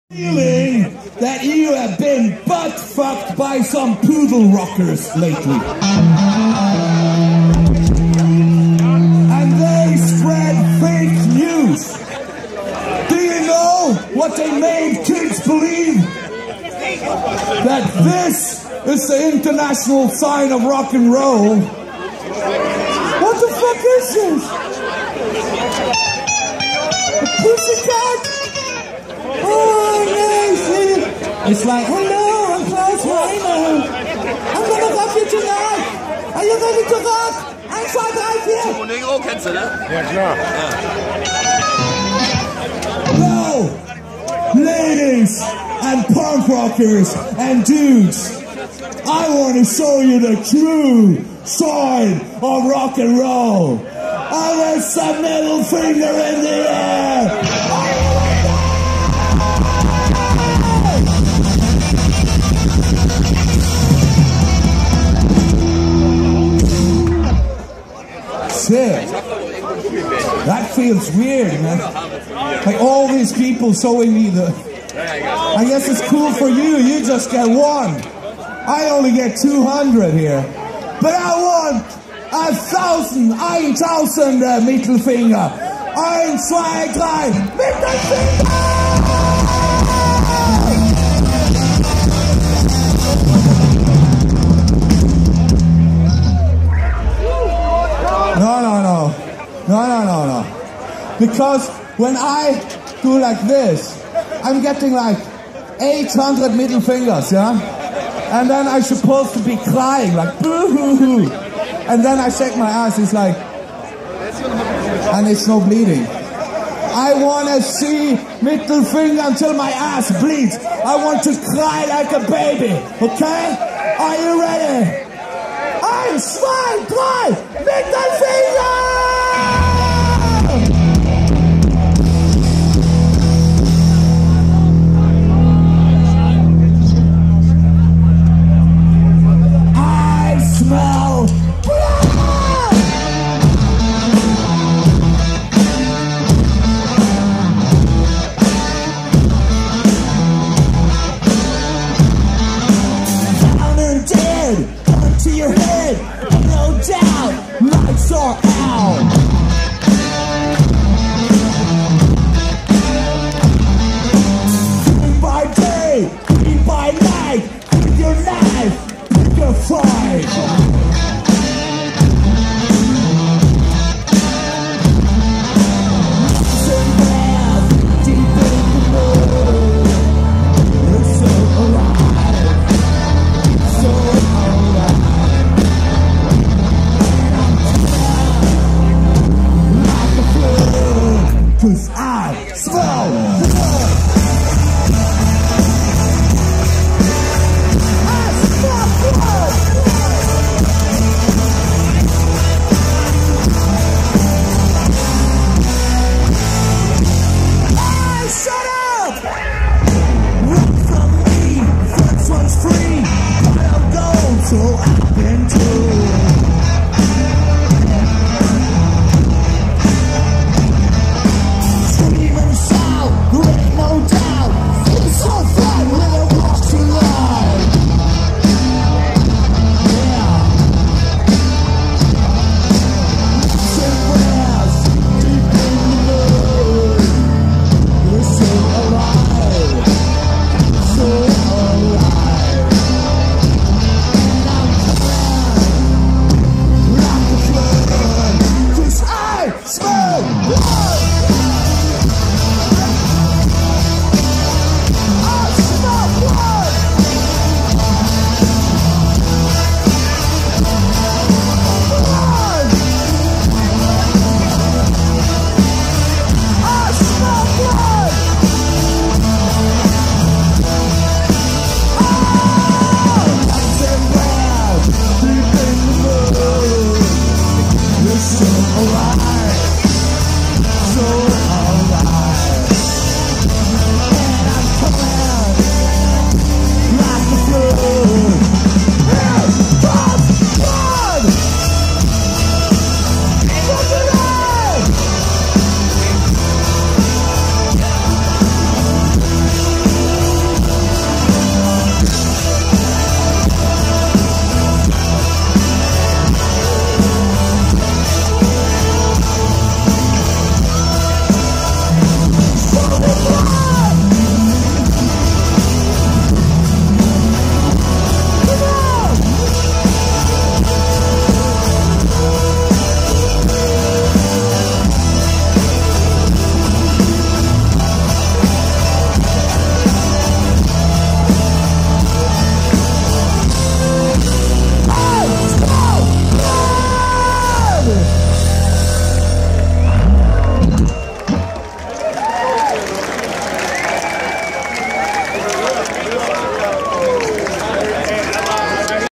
Feeling that you have been butt-fucked by some poodle rockers lately. And they spread fake news. Do you know what they made kids believe? That this is the international sign of rock and roll. What the fuck is this? A pussycat? Oh, nice. It's like, hello, I'm Klaus Reiner. I'm gonna rock you tonight. Are you ready to rock? 1, 2, 3, 4. Monegro kennst du, ne? Ja, klar. No! Ladies and punk rockers and dudes, I want to show you the true sign of rock and roll. I want some middle finger in the air. Shit. That feels weird, man. Like all these people showing me the... I guess it's cool for you, you just get one. I only get 200 here. But I want 1,000 Mittelfinger. 1, 2, 3, Mittelfinger! No. Because when I do like this, I'm getting like 800 middle fingers, yeah? And then I'm supposed to be crying, like boo-hoo-hoo. And then I shake my ass, it's like, and it's no bleeding. I want to see middle finger until my ass bleeds. I want to cry like a baby, okay? Are you ready? 1, 2, 3, Mittelfinger! I smell blood! Down and dead, gun to your head, no doubt, lights are out. Green by day, green by night, with your knife, pick your fight. Cause I smell blood. I smell blood. Hey, shut up! Run from me, first one's free. But I'm gone, so I've been told.